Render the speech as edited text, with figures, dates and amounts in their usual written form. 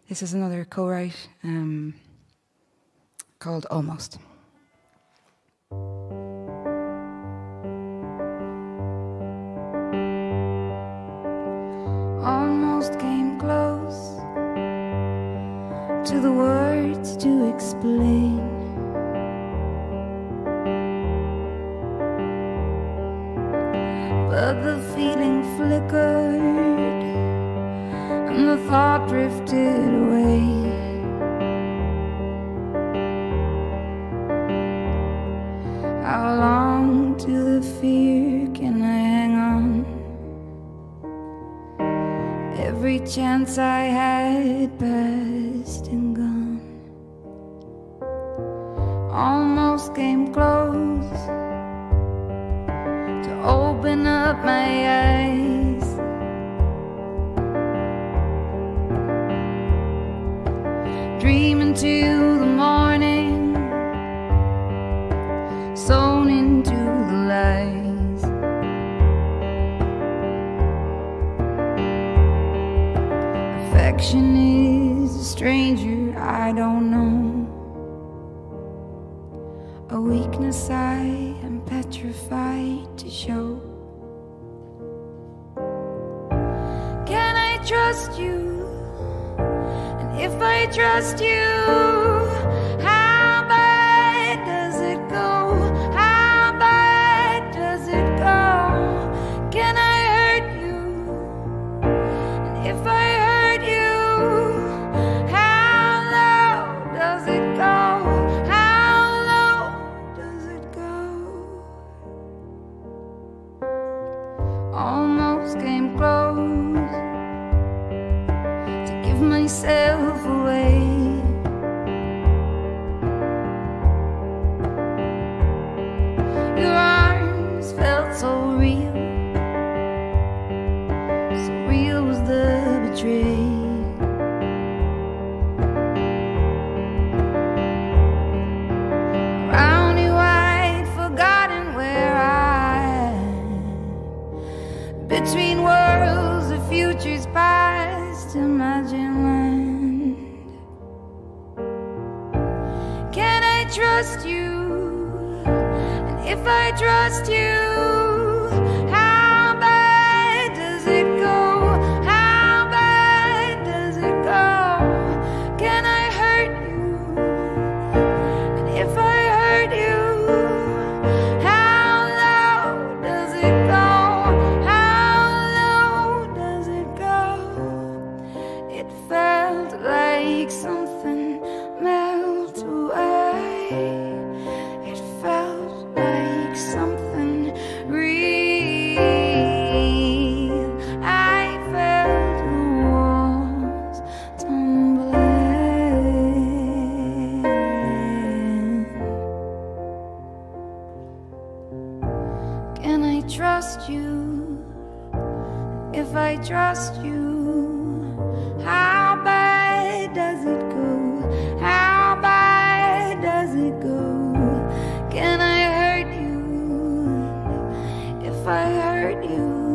This is another co-write called Almost. Almost came close to the words to explain. But the feeling flickered and the thought drifted away. How long to the fear can I hang on? Every chance I had passed and gone. Almost came close to open up my eyes. Dream into the morning, sewn into the lies. Affection is a stranger I don't know, a weakness I am petrified to show. Can I trust you? And if I trust you, how bad does it go? How bad does it go? Can I hurt you? And if I hurt you, how low does it go? How low does it go? Almost came close to give myself away. Your arms felt so real was the betrayal. Around you I'd forgotten where I am. Between worlds, the future's past, imagine land. Can I trust you? And if I trust you, how bad does it go? How bad does it go? Can I hurt you? And if I hurt you, how low does it go? How low does it go? It felt like something melt away. It felt like something real. I felt the walls tumbling. Can I trust you? If I trust you, how bad does it go? How bad does it go? Can I hurt you? If I hurt you,